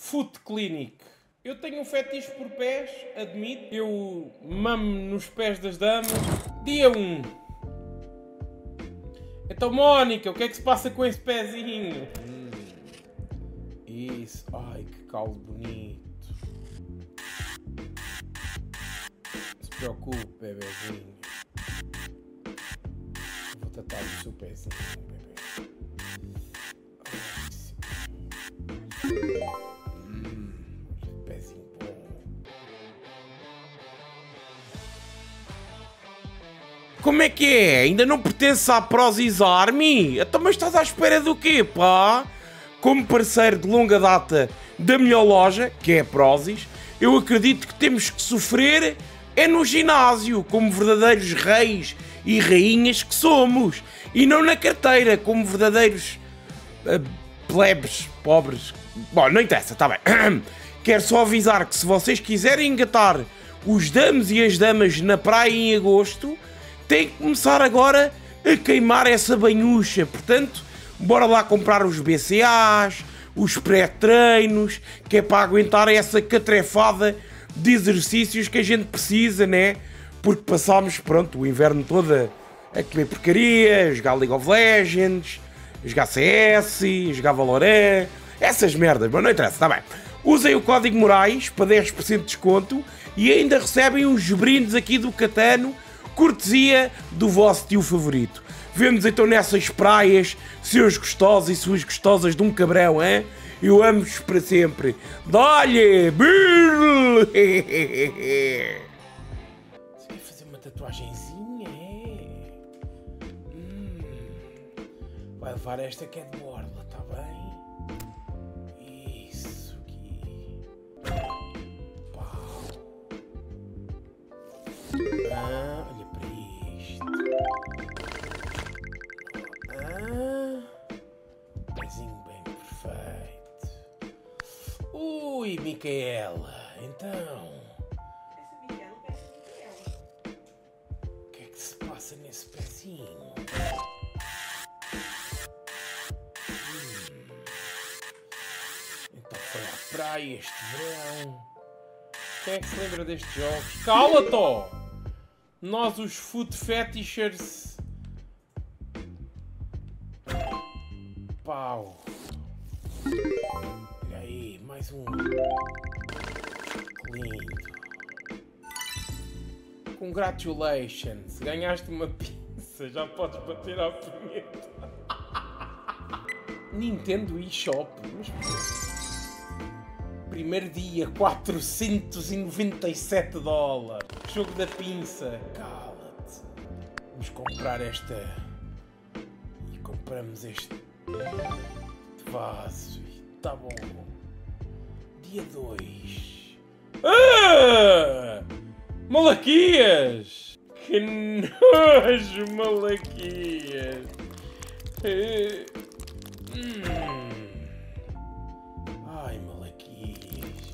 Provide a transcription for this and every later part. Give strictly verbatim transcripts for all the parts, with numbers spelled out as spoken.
Foot Clinic. Eu tenho um fetiche por pés, admito. Eu mamo nos pés das damas. Dia um. Então, Mónica, o que é que se passa com esse pezinho? Hum, isso. Ai, que caldo bonito. Não se preocupe, bebezinho. Vou tratar do seu pezinho, bebê. Hum, pezinho bom. Como é que é? Ainda não pertence à Prozis Army? Então, mas estás à espera do quê, pá? Como parceiro de longa data da melhor loja, que é a Prozis, eu acredito que temos que sofrer é no ginásio, como verdadeiros reis e rainhas que somos, e não na carteira, como verdadeiros uh, plebes, pobres. Bom, não interessa, está bem. Quero só avisar que se vocês quiserem engatar os damos e as damas na praia em agosto, tem que começar agora a queimar essa banhucha. Portanto, bora lá comprar os B C As, os pré-treinos, que é para aguentar essa catrefada de exercícios que a gente precisa, né? Porque passámos, pronto, o inverno todo a, a comer porcaria, a jogar League of Legends, a jogar C S, a jogar Valorant, essas merdas, mas não interessa, está bem. Usem o código Moraes para dez por cento de desconto e ainda recebem uns brindes aqui do Catano, cortesia do vosso tio favorito. Vemos então nessas praias, seus gostosos e suas gostosas de um cabrão, hein? Eu amo-vos para sempre. Dá-lhe! Você vai fazer uma tatuagenzinha, é? Hum. Vai levar esta que é de borla, tá bem? Isso aqui. Pau. Ah, olha para isto. Ah, pezinho bem perfeito. Ui, Micaela, então. Essa Micaela parece Micaela. O que é que se passa nesse pezinho? Hum. Então foi à praia este verão. Quem é que se lembra destes jogos? Cala-te! Nós os foot fetishers. Pau. Olha aí, mais um. Lindo. Congratulations. Ganhaste uma pizza. Já podes bater à punheta. Nintendo eShop. Mas... primeiro dia, quatrocentos e noventa e sete dólares. Jogo da pinça. Cala-te. Vamos comprar esta. E compramos este vaso. Tá bom. Dia dois. Ah! Malaquias! Que nojo, Malaquias! Uh, hum. Ai, Malaquias.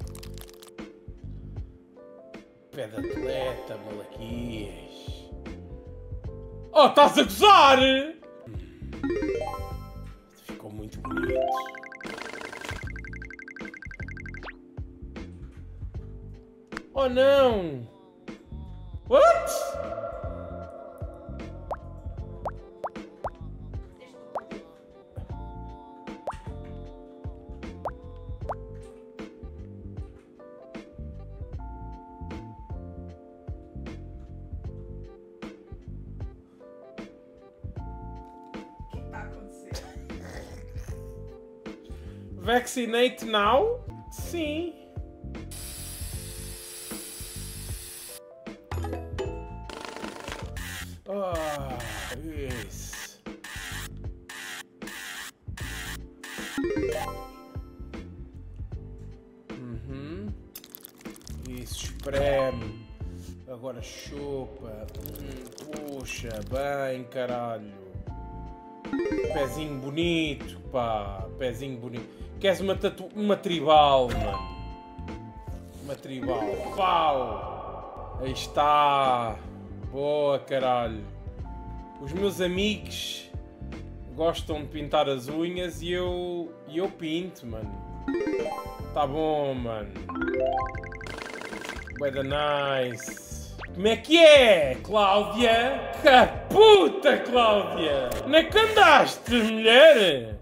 Pé de atleta, Malaquias. Oh, estás a gozar? Ficou muito bonito. Oh não! What? O que está a acontecer? Vaccinate now? Sim. Ah, isso. Uhum. Isso, espreme. Agora chupa. Hum, puxa, bem, caralho. Pezinho bonito, pá. Pezinho bonito. Queres uma tatu... uma tribal, mano. Uma tribal. Pau! Aí está. Boa, caralho. Os meus amigos gostam de pintar as unhas e eu, e eu pinto, mano. Tá bom, mano. Bué da nice. Como é que é, Cláudia? Que puta, Cláudia! Não é que andaste, mulher?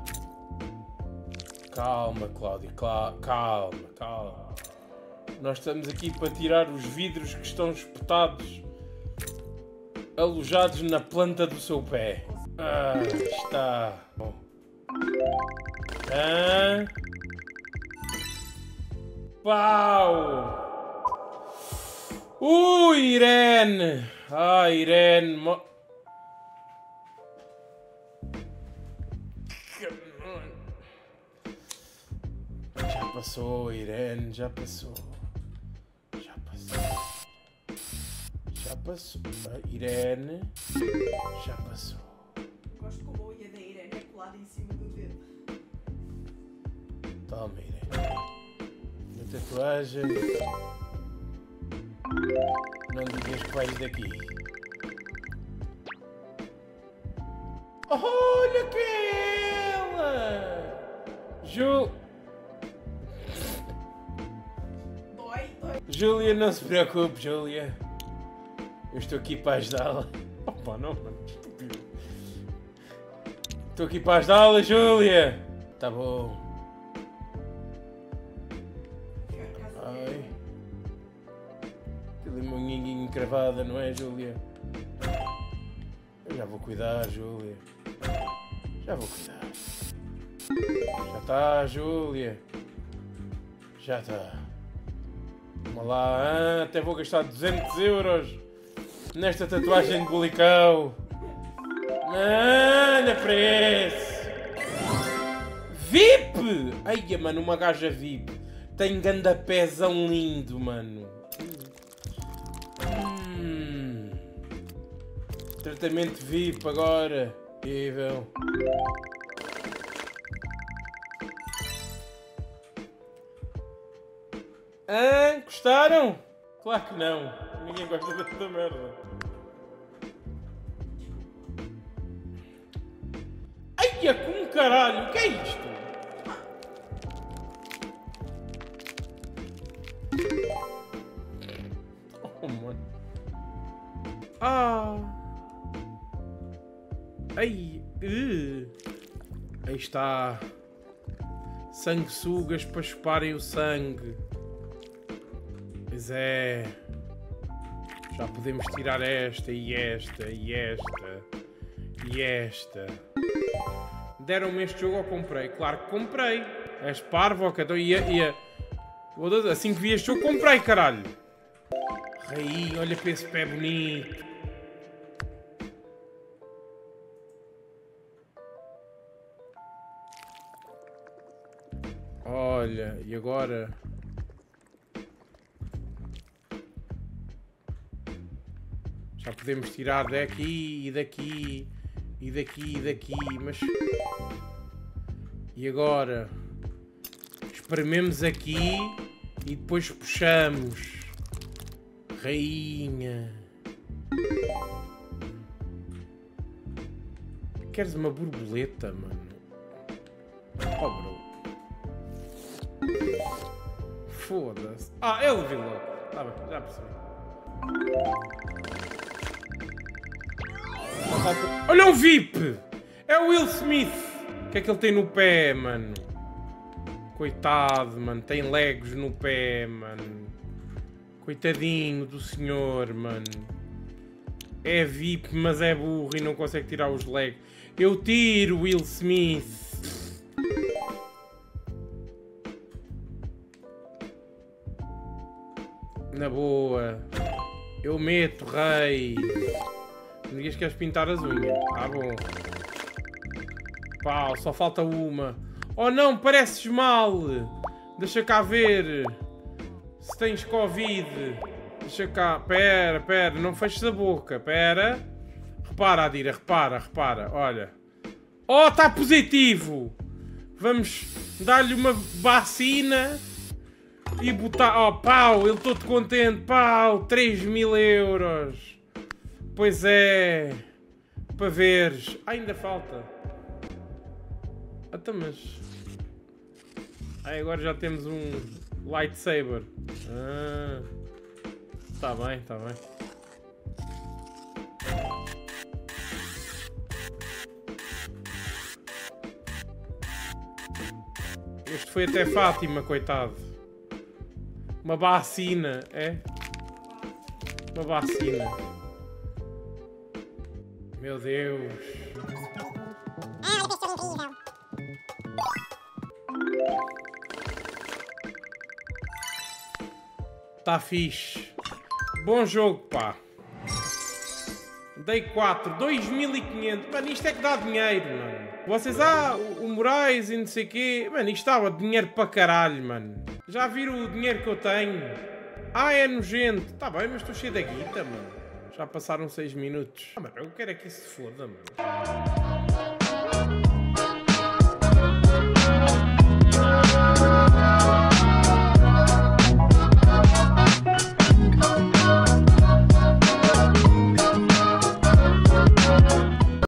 Calma, Cláudia, calma, calma. Nós estamos aqui para tirar os vidros que estão espetados, alojados na planta do seu pé. Ah, está. Bom. Ah. Pau! Ui, Irene! Ah, Irene! Mo... Já passou, Irene, já passou. Já passou. Já passou. Ah, Irene, já passou. Gosto como a unha da Irene é colada em cima do dedo. Toma, Irene. Na tatuagem. Não digas que vais daqui. Olha que é ela! Ju... Dói, dói. Júlia, não se preocupe, Júlia. Eu estou aqui para ajudá-la. Opa, não, mano. Estúpido. Estou aqui para ajudá-la, Júlia. Tá bom. Ai. Tem ali uma unhinha encravada, não é, Júlia? Eu já vou cuidar, Júlia. Já vou cuidar. Já está, Júlia. Já está. Vamos lá, ah, até vou gastar duzentos euros nesta tatuagem de bulicão. Olha para esse. V I P! Ai, mano, uma gaja V I P. Tem ganda pezão lindo, mano. Hum. Tratamento V I P agora. Incrível. Ah, gostaram? Claro que não. Ninguém gosta desta merda. Ai, é com caralho. O que é isto? Oh, mano. Ah. Ai. Uh. Aí está. Sanguessugas para chuparem o sangue. Pois é. Já podemos tirar esta e esta e esta e esta. Deram-me este jogo ou comprei? Claro que comprei. És parvo, ok? Então ia, ia. Assim que vi este jogo, comprei, caralho. Rainha, olha para esse pé bonito. Olha, e agora? Já podemos tirar daqui e daqui e daqui e daqui, mas... E agora? Esprememos aqui e depois puxamos. Rainha. Queres uma borboleta, mano? Oh, bro. Foda-se. Ah, ele viu logo. Tá bem, já percebi. Olha o V I P! É o Will Smith! O que é que ele tem no pé, mano? Coitado, mano. Tem legos no pé, mano. Coitadinho do senhor, mano. É V I P, mas é burro e não consegue tirar os legos. Eu tiro Will Smith. Na boa. Eu meto, rei. Não digas que queres pintar as unhas. Ah, bom. Pau, só falta uma. Oh não, pareces mal. Deixa cá ver. Se tens Covid. Deixa cá. Pera, pera. Não feches a boca. Pera. Repara, Adira. Repara, repara. Olha. Oh, está positivo. Vamos dar-lhe uma vacina. E botar... Oh, pau. Eu estou-te contente. Pau. três mil euros. Pois é. Para veres. Ah, ainda falta. Até mas... Aí agora já temos um lightsaber. Ah, tá bem, tá bem. Este foi até Fátima, coitado. Uma vacina, é? Uma vacina. Meu Deus. Tá fixe. Bom jogo, pá. Dei quatro, dois mil e quinhentos. Mano, isto é que dá dinheiro, mano. Vocês, ah, o, o Moraes e não sei o quê. Mano, isto dava dinheiro para caralho, mano. Já viram o dinheiro que eu tenho? Ah, é nojento. Tá bem, mas estou cheio da guita, mano. Já passaram seis minutos. Ah, mano, eu quero é que isso se foda, mano.